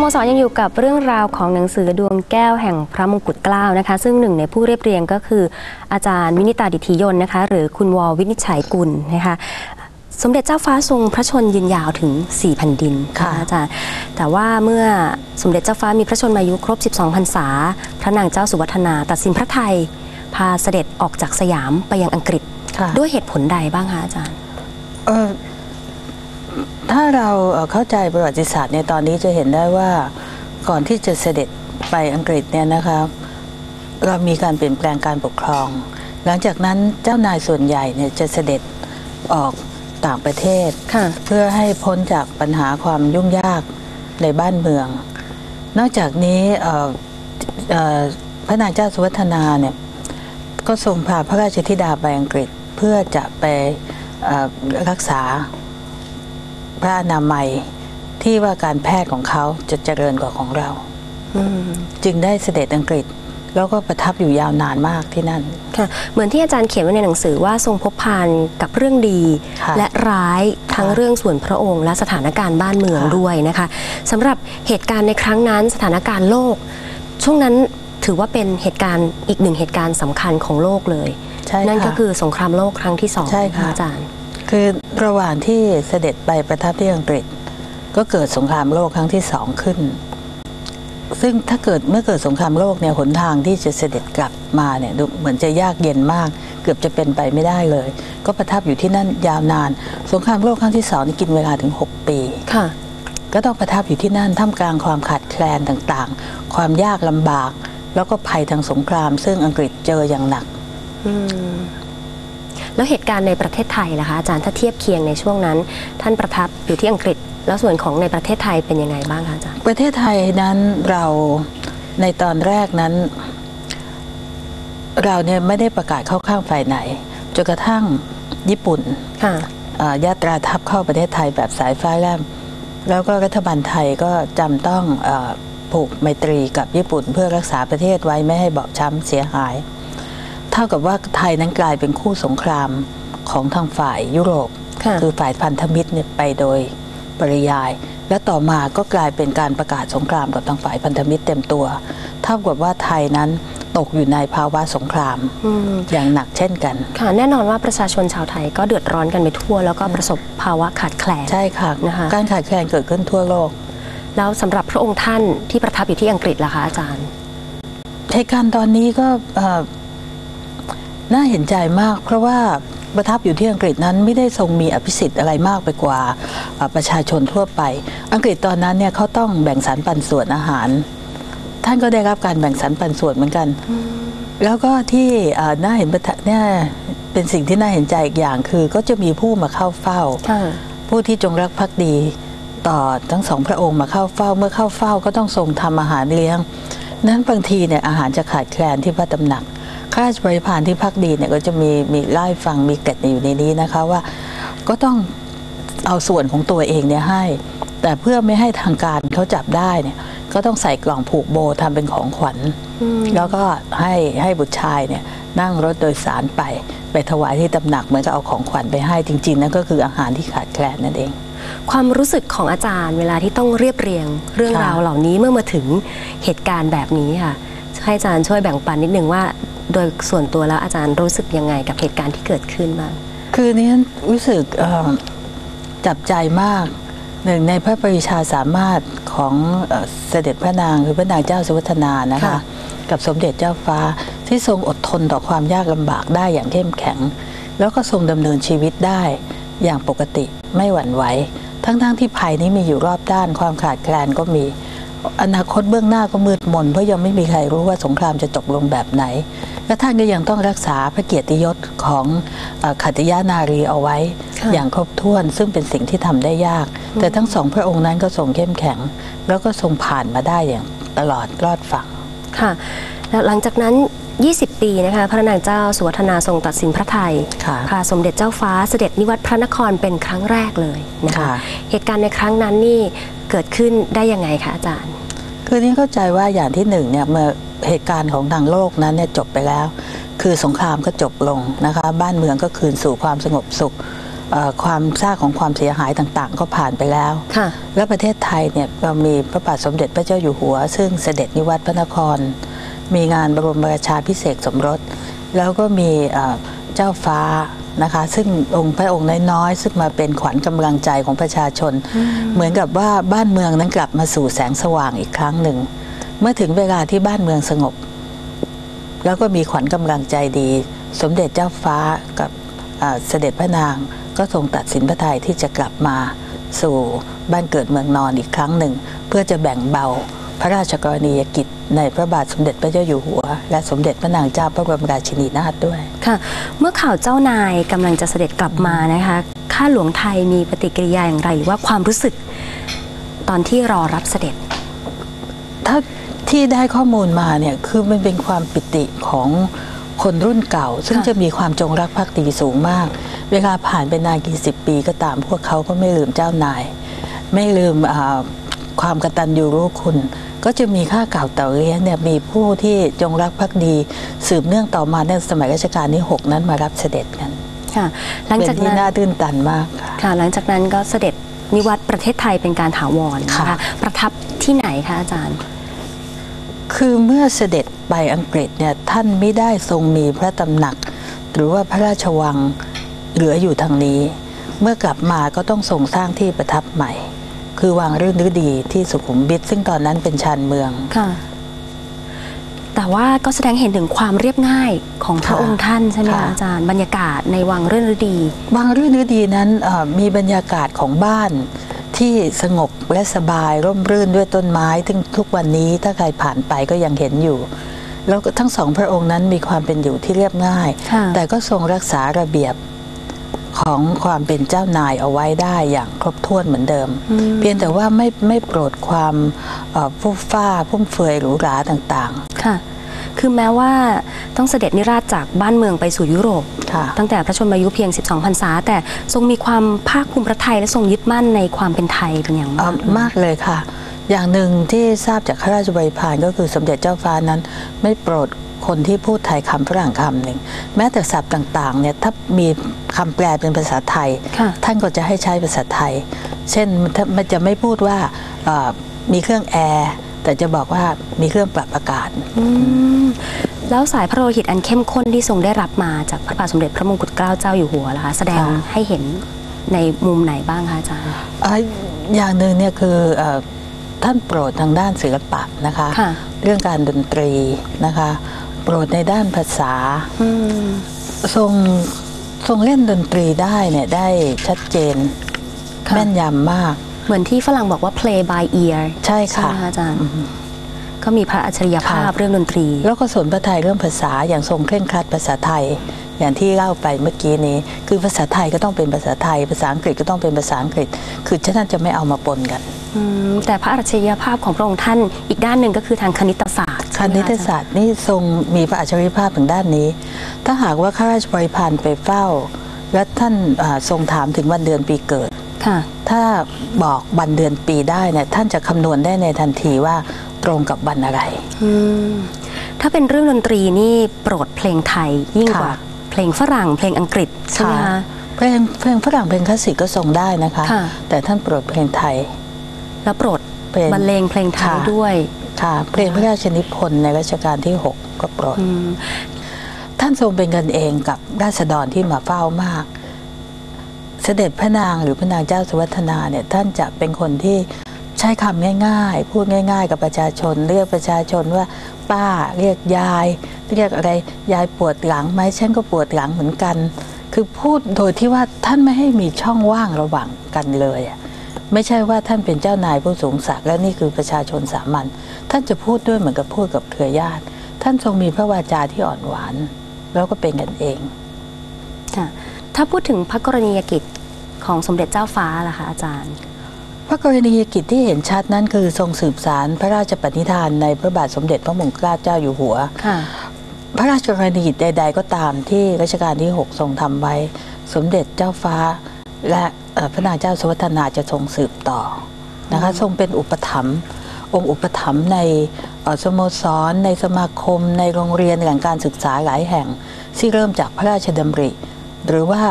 สรยังอยู่กับเรื่องราวของหนังสือดวงแก้วแห่งพระมงกุฎเกล้านะคะซึ่งหนึ่งในผู้เรียบเรียงก็คืออาจารย์วินิตาดิธียนต์นะคะหรือคุณววินิจฉัยกุลนะคะสมเด็จเจ้าฟ้าทรงพระชนยืนยาวถึง4แผ่นดินค่ะอาจารย์แต่ว่าเมื่อสมเด็จเจ้าฟ้ามีพระชนมายุครบ12พรรษาพระนางเจ้าสุวัฒนาตัดสินพระทัยพาเสด็จออกจากสยามไปยังอังกฤษด้วยเหตุผลใดบ้างคะอาจารย์ถ้าเราเข้าใจประวัติศาสตร์ในตอนนี้จะเห็นได้ว่าก่อนที่จะเสด็จไปอังกฤษเนี่ยนะคะเรามีการเปลี่ยนแปลงการปกครองหลังจากนั้นเจ้านายส่วนใหญ่เนี่ยจะเสด็จออกต่างประเทศเพื่อให้พ้นจากปัญหาความยุ่งยากในบ้านเมืองนอกจากนี้พระนางเจ้าสุวัฒนาเนี่ยก็ทรงพาพระราชธิดาไปอังกฤษเพื่อจะไปรักษาพระอนามัยที่ว่าการแพทย์ของเขาจะเจริญกว่าของเราจึงได้เสด็จอังกฤษแล้วก็ประทับอยู่ยาวนานมากที่นั่นค่ะเหมือนที่อาจารย์เขียนไว้ในหนังสือว่าทรงพบพานกับเรื่องดีและร้ายทั้งเรื่องส่วนพระองค์และสถานการณ์บ้านเมืองด้วยนะคะสำหรับเหตุการณ์ในครั้งนั้นสถานการณ์โลกช่วงนั้นถือว่าเป็นเหตุการณ์อีกหนึ่งเหตุการณ์สำคัญของโลกเลยนั่นก็คือสงครามโลกครั้งที่2ใช่ค่ะอาจารย์คือระหว่างที่เสด็จไปประทับที่อังกฤษก็เกิดสงครามโลกครั้งที่2ขึ้นซึ่งถ้าเมื่อเกิดสงครามโลกเนี่ยหนทางที่จะเสด็จกลับมาเนี่ยดูเหมือนจะยากเย็นมากเกือบจะเป็นไปไม่ได้เลยก็ประทับอยู่ที่นั่นยาวนานสงครามโลกครั้งที่2นี่กินเวลาถึง6 ปีค่ะก็ต้องประทับอยู่ที่นั่นท่ามกลางความขาดแคลนต่างๆความยากลำบากแล้วก็ภัยทางสงครามซึ่งอังกฤษเจออย่างหนักแล้วเหตุการณ์ในประเทศไทยล่ะคะอาจารย์ถ้าเทียบเคียงในช่วงนั้นท่านประทับอยู่ที่อังกฤษแล้วส่วนของในประเทศไทยเป็นยังไงบ้างคะอาจารย์ประเทศไทยนั้นเราในตอนแรกนั้นเราเนี่ยไม่ได้ประกาศเข้าข้างฝ่ายไหนจนกระทั่งญี่ปุ่นญาตราทัพเข้าประเทศไทยแบบสายฟ้าแลบแล้วก็รัฐบาลไทยก็จำต้องผูกไมตรีกับญี่ปุ่นเพื่อรักษาประเทศไว้ไม่ให้บอบช้ำเสียหายเท่ากับว่าไทยนั้นกลายเป็นคู่สงครามของทางฝ่ายยุโรปคือฝ่ายพันธมิตรเนี่ยไปโดยปริยายและต่อมาก็กลายเป็นการประกาศสงครามกับทางฝ่ายพันธมิตรเต็มตัวเท่ากับว่าไทยนั้นตกอยู่ในภาวะสงครามอย่างหนักเช่นกันค่ะแน่นอนว่าประชาชนชาวไทยก็เดือดร้อนกันไปทั่วแล้วก็ประสบภาวะขาดแคลนใช่ค่ะนะคะการขาดแคลนเกิดขึ้นทั่วโลกแล้วสำหรับพระองค์ท่านที่ประทับอยู่ที่อังกฤษล่ะคะอาจารย์เหตุการณ์ตอนนี้ก็น่าเห็นใจมากเพราะว่าประทับอยู่ที่อังกฤษนั้นไม่ได้ทรงมีอภิสิทธิ์อะไรมากไปกว่าประชาชนทั่วไปอังกฤษตอนนั้นเนี่ยเขาต้องแบ่งสรรปันส่วนอาหารท่านก็ได้รับการแบ่งสรรปันส่วนเหมือนกันแล้วก็ที่น่าเห็นเนี่ยเป็นสิ่งที่น่าเห็นใจอีกอย่างคือก็จะมีผู้มาเข้าเฝ้าผู้ที่จงรักภักดีต่อทั้งสองพระองค์มาเข้าเฝ้าเมื่อเข้าเฝ้าก็ต้องทรงทำอาหารเลี้ยงนั้นบางทีเนี่ยอาหารจะขาดแคลนที่พระตำหนักข้าราชบริพารที่พักดีเนี่ยก็จะมีไล่ฟังมีเกร็ดอยู่ในนี้นะคะว่าก็ต้องเอาส่วนของตัวเองเนี่ยให้แต่เพื่อไม่ให้ทางการเขาจับได้เนี่ยก็ต้องใส่กล่องผูกโบทำเป็นของขวัญแล้วก็ให้บุตรชายเนี่ยนั่งรถโดยสารไปถวายที่ตำหนักเหมือนกับเอาของขวัญไปให้จริงๆนั่นก็คืออาหารที่ขาดแคลนนั่นเองความรู้สึกของอาจารย์เวลาที่ต้องเรียบเรียงเรื่องราวเหล่านี้เมื่อมาถึงเหตุการณ์แบบนี้ค่ะให้อาจารย์ช่วยแบ่งปันนิดนึงว่าโดยส่วนตัวแล้วอาจารย์รู้สึกยังไงกับเหตุการณ์ที่เกิดขึ้นบ้างคือนี้รู้สึกจับใจมากหนึ่งในพระปรีชาสามารถของเสด็จพระนางคือพระนางเจ้าสุวัฒนานะคะกับสมเด็จเจ้าฟ้าที่ทรงอดทนต่อความยากลำบากได้อย่างเข้มแข็งแล้วก็ทรงดำเนินชีวิตได้อย่างปกติไม่หวั่นไหวทั้งที่ภัยนี้มีอยู่รอบด้านความขาดแคลนก็มีอนาคตเบื้องหน้าก็มืดมนเพราะยังไม่มีใครรู้ว่าสงครามจะจบลงแบบไหนและท่านก็ยังต้องรักษาพระเกียรติยศของขัตติยานารีเอาไว้อย่างครบถ้วนซึ่งเป็นสิ่งที่ทำได้ยากแต่ทั้งสองพระองค์นั้นก็ทรงเข้มแข็งแล้วก็ทรงผ่านมาได้อย่างตลอดรอดฝั่งค่ะแล้วหลังจากนั้น20 ปีนะคะพระนางเจ้าสุวัฒนาทรงตัดสินพระทัยพาสมเด็จเจ้าฟ้าเสด็จนิวัตรพระนครเป็นครั้งแรกเลยนะคะเหตุการณ์ในครั้งนั้นนี่เกิดขึ้นได้ยังไงคะอาจารย์คือนี่เข้าใจว่าอย่างที่หนึ่งเนี่ยเมื่อเหตุการณ์ของทางโลกนั้นเนี่ยจบไปแล้วคือสงครามก็จบลงนะคะบ้านเมืองก็คืนสู่ความสงบสุขความซากของความเสียหายต่างๆ ก็ผ่านไปแล้วและประเทศไทยเนี่ยเรามีพระบาทสมเด็จพระเจ้าอยู่หัวซึ่งเสด็จนิวัตรพระนครมีงานบรมราชาภิเษกสมรสแล้วก็มีเจ้าฟ้านะคะซึ่งพระองค์น้อยๆซึ่งมาเป็นขวัญกำลังใจของประชาชนเหมือนกับว่าบ้านเมืองนั้นกลับมาสู่แสงสว่างอีกครั้งหนึ่งเมื่อถึงเวลาที่บ้านเมืองสงบแล้วก็มีขวัญกำลังใจดีสมเด็จเจ้าฟ้ากับเสด็จพระนางก็ทรงตัดสินพระทัยที่จะกลับมาสู่บ้านเกิดเมืองนอนอีกครั้งหนึ่งเพื่อจะแบ่งเบาพระราชกรณียกิจในพระบาทสมเด็จพระเจ้าอยู่หัวและสมเด็จพระนางเจ้าพระบรมราชินีนาถด้วยค่ะเมื่อข่าวเจ้านายกำลังจะเสด็จกลับมานะคะข้าหลวงไทยมีปฏิกิริยาอย่างไรหรือว่าความรู้สึกตอนที่รอรับเสด็จถ้าที่ได้ข้อมูลมาเนี่ยคือมันเป็นความปิติของคนรุ่นเก่าซึ่งจะมีความจงรักภักดีสูงมากเวลาผ่านไปนานกี่สิบปีก็ตามพวกเขาก็ไม่ลืมเจ้านายไม่ลืมความกตัญญูรู้คุณก็จะมีข้าเก่าเต่าเลี้ยงเนี่ยมีผู้ที่จงรักภักดีสืบเนื่องต่อมาในสมัยรัชกาลที่6นั้นมารับเสด็จกันค่ะหลังจากนั้นน่าตื่นตันมากค่ะหลังจากนั้นก็เสด็จนิวัตรประเทศไทยเป็นการถาวรนะคะประทับที่ไหนคะอาจารย์คือเมื่อเสด็จไปอังกฤษเนี่ยท่านไม่ได้ทรงมีพระตำหนักหรือว่าพระราชวังเหลืออยู่ทางนี้เมื่อกลับมาก็ต้องทรงสร้างที่ประทับใหม่คือวังรื่นฤดีที่สุขุมวิทซึ่งตอนนั้นเป็นชานเมืองค่ะแต่ว่าก็แสดงเห็นถึงความเรียบง่ายของพระองค์ท่านใช่ไหมคะอาจารย์บรรยากาศในวังรื่นฤดีวังรื่นฤดีนั้นมีบรรยากาศของบ้านที่สงบและสบายร่มรื่นด้วยต้นไม้ซึ่งทุกวันนี้ถ้าใครผ่านไปก็ยังเห็นอยู่แล้วทั้งสองพระองค์นั้นมีความเป็นอยู่ที่เรียบง่ายแต่ก็ทรงรักษาระเบียบของความเป็นเจ้านายเอาไว้ได้อย่างครบถ้วนเหมือนเดิมเพียงแต่ว่าไม่โปรดความฟุ่มฟ้าฟุ่มเฟือยหรูหราต่างๆค่ะคือแม้ว่าต้องเสด็จนิราชจากบ้านเมืองไปสู่ยุโรปตั้งแต่พระชนมายุเพียง12 พรรษาแต่ทรงมีความภาคภูมิพระทัยและทรงยึดมั่นในความเป็นไทยเป็นอย่างมากเลยค่ะอย่างหนึ่งที่ทราบจากข้าราชบริพารก็คือสมเด็จเจ้าฟ้านั้นไม่โปรดคนที่พูดไทยคำฝรั่งคำหนึ่งแม้แต่ศัพท์ต่างๆเนี่ยถ้ามีคำแปลเป็นภาษาไทยท่านก็จะให้ใช้ภาษาไทยเช่นมันจะไม่พูดว่ามีเครื่องแอร์แต่จะบอกว่ามีเครื่องปรับอากาศแล้วสายพระโลหิตอันเข้มข้นที่ทรงได้รับมาจากพระบาทสมเด็จพระมงกุฎเกล้าเจ้าอยู่หัวล่ะคะแสดงให้เห็นในมุมไหนบ้างคะอาจารย์อย่างหนึ่งเนี่ยคือท่านโปรดทางด้านศิลปะนะคะเรื่องการดนตรีนะคะโปรดในด้านภาษาทรงเล่นดนตรีได้เนี่ยได้ชัดเจนแม่นยำมากเหมือนที่ฝรั่งบอกว่า play by ear ใช่ค่ะอาจารย์ก็มีพระอัจฉริยภาพเรื่องดนตรีแล้วก็สนพระทัยเรื่องภาษาอย่างทรงเคร่งครัดภาษาไทยอย่างที่เล่าไปเมื่อกี้นี้คือภาษาไทยก็ต้องเป็นภาษาไทยภาษาอังกฤษก็ต้องเป็นภาษาอังกฤษคือท่านจะไม่เอามาปนกันแต่พระอัจฉริยภาพของพระองค์ท่านอีกด้านหนึ่งก็คือทางคณิตศาสตร์คณิตศาสตร์นี่ทรงมีพระอัจฉริยภาพทางด้านนี้ถ้าหากว่าข้าราชบริพารไปเฝ้าและท่านทรงถามถึงวันเดือนปีเกิดถ้าบอกวันเดือนปีได้เนี่ยท่านจะคำนวณได้ในทันทีว่าตรงกับวันอะไรถ้าเป็นเรื่องดนตรีนี่โปรดเพลงไทยยิ่งกว่าเพลงฝรั่งเพลงอังกฤษใช่ไหมคะเพลงฝรั่งเพลงคลาสสิกก็ทรงได้นะคะแต่ท่านโปรดเพลงไทยแล้วโปรดบรรเลงเพลงไทยด้วยค่ะเพลงพระราชนิพนธ์ในรัชกาลที่6ก็โปรดท่านทรงเป็นกันเองกับราษฎรที่มาเฝ้ามากเสด็จพระนางหรือพระนางเจ้าสุวัฒนาเนี่ยท่านจะเป็นคนที่ใช้คำง่ายๆพูดง่ายๆกับประชาชนเรียกประชาชนว่าป้าเรียกยายเรียกอะไรยายปวดหลังไหมฉันก็ปวดหลังเหมือนกันคือพูดโดยที่ว่าท่านไม่ให้มีช่องว่างระหว่างกันเลยไม่ใช่ว่าท่านเป็นเจ้านายผู้สูงศักดิ์และนี่คือประชาชนสามัญท่านจะพูดด้วยเหมือนกับพูดกับเครือญาติท่านทรงมีพระวาจาที่อ่อนหวานแล้วก็เป็นกันเองค่ะถ้าพูดถึงพระกรณียกิจของสมเด็จเจ้าฟ้าล่ะคะอาจารย์พระกรณียกิจที่เห็นชัดนั้นคือทรงสืบสารพระราชปณิธานในพระบาทสมเด็จพระมงกุฎเกล้าเจ้าอยู่หัวพระราชกรณียกิจใดๆก็ตามที่รัชกาลที่6ทรงทำไว้สมเด็จเจ้าฟ้าและพระนางเจ้าสุวัฒนาจะทรงสืบต่อนะคะทรงเป็นอุปถัมภ์องค์อุปถัมภ์ในสโมสรในสมาคมในโรงเรียนแหล่งการศึกษาหลายแห่งที่เริ่มจากพระราชดำริหรือว่า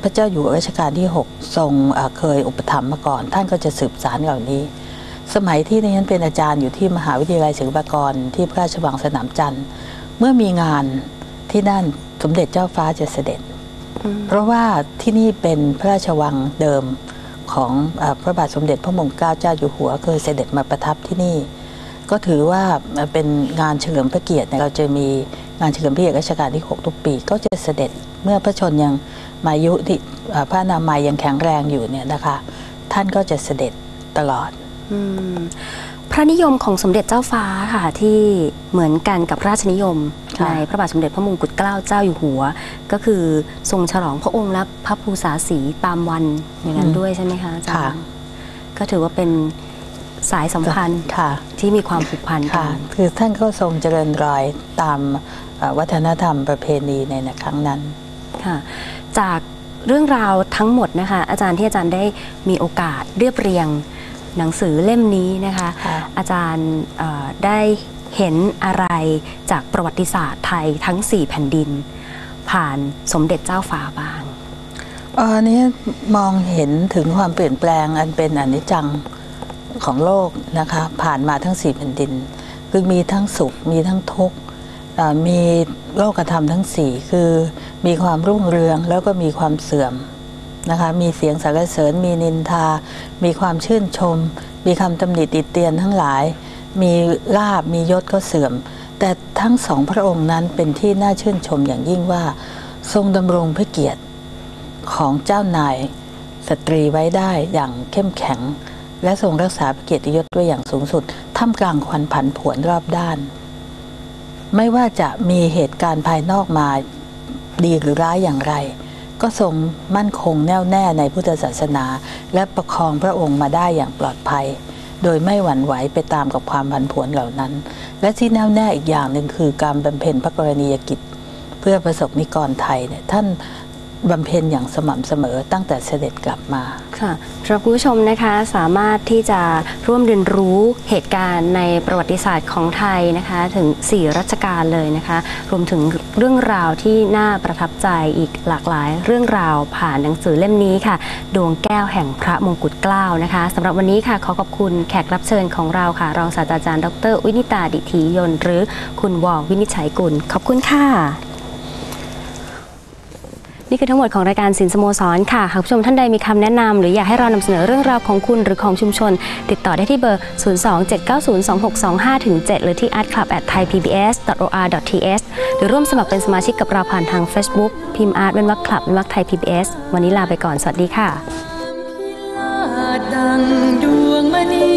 พระเจ้าอยู่หัวรัชกาลที่ 6 ทรงเคยอุปถัมภ์มาก่อนท่านก็จะสืบสานเหล่านี้สมัยที่ดิฉันเป็นอาจารย์อยู่ที่มหาวิทยาลัยศิลปากรที่พระราชวังสนามจันทร์เมื่อมีงานที่นั่นสมเด็จเจ้าฟ้าจะเสด็จเพราะว่าที่นี่เป็นพระราชวังเดิมของพระบาทสมเด็จพระมงกุฎเกล้าเจ้าอยู่หัวเคยเสด็จมาประทับที่นี่ก็ถือว่าเป็นงานเฉลิมพระเกียรติเราจะมีงานเฉลิมพระเกียรติรัชกาลที่ 6 ทุกปีก็จะเสด็จเมื่อพระชนยังมายุที่พระนามัยยังแข็งแรงอยู่เนี่ยนะคะท่านก็จะเสด็จตลอดพระนิยมของสมเด็จเจ้าฟ้าค่ะที่เหมือนกันกับราชนิยมในพระบาทสมเด็จพระมงกุฎเกล้าเจ้าอยู่หัวก็คือทรงฉลองพระองค์และพระภูษาสีตามวันอย่างนั้นด้วยใช่ไหมคะอาจารย์ก็ถือว่าเป็นสายสัมพันธ์ที่มีความผูกพันกันคือท่านก็ทรงเจริญรอยตามวัฒนธรรมประเพณีในครั้งนั้นค่ะจากเรื่องราวทั้งหมดนะคะอาจารย์ที่อาจารย์ได้มีโอกาสเรียบเรียงหนังสือเล่มนี้นะคะอาจารย์ได้เห็นอะไรจากประวัติศาสตร์ไทยทั้ง4แผ่นดินผ่านสมเด็จเจ้าฟ้าบ้างอันนี้มองเห็นถึงความเปลี่ยนแปลงอันเป็นอนิจจังของโลกนะคะผ่านมาทั้ง4แผ่นดินคือมีทั้งสุขมีทั้งทุกข์มีโลกธรรมทั้ง4คือมีความรุ่งเรืองแล้วก็มีความเสื่อมนะคะมีเสียงสรรเสริญมีนินทามีความชื่นชมมีคำตำหนิติเตียนทั้งหลายมีลาภมียศก็เสื่อมแต่ทั้ง2พระองค์นั้นเป็นที่น่าชื่นชมอย่างยิ่งว่าทรงดำรงพระเกียรติของเจ้านายสตรีไว้ได้อย่างเข้มแข็งและทรงรักษาพระเกียรติยศไว้อย่างสูงสุดท่ามกลางความผันผวนรอบด้านไม่ว่าจะมีเหตุการณ์ภายนอกมาดีหรือร้ายอย่างไรก็ทรงมั่นคงแน่วแน่ในพุทธศาสนาและประคองพระองค์มาได้อย่างปลอดภัยโดยไม่หวั่นไหวไปตามกับความผันผวนเหล่านั้นและที่แน่วแน่อีกอย่างหนึ่งคือการบำเพ็ญพระกรณียกิจเพื่อประสบนิกรไทยเนี่ยท่านบำเพ็ญอย่างสม่ำเสมอตั้งแต่เสด็จกลับมาค่ะสำหรับคุณผู้ชมนะคะสามารถที่จะร่วมเรียนรู้เหตุการณ์ในประวัติศาสตร์ของไทยนะคะถึง4รัชกาลเลยนะคะรวมถึงเรื่องราวที่น่าประทับใจอีกหลากหลายเรื่องราวผ่านหนังสือเล่มนี้ค่ะดวงแก้วแห่งพระมงกุฎเกล้านะคะสำหรับวันนี้ค่ะขอขอบคุณแขกรับเชิญของเราค่ะรองศาสตราจารย์ดร.วินิตาดิถียนต์หรือคุณว.วินิจฉัยกุลขอบคุณค่ะนี่คือทั้งหมดของรายการศิลป์สโมสรค่ะหากผู้ชมท่านใดมีคำแนะนำหรืออยากให้เรานำเสนอเรื่องราวของคุณหรือของชุมชนติดต่อได้ที่เบอร์ 027902625-7 หรือที่ art@thaipbs.or.th หรือร่วมสมัครเป็นสมาชิกกับเราผ่านทาง Facebook พิมพ์ art คลับไทย PBS วันนี้ลาไปก่อนสวัสดีค่ะดังดวงมณี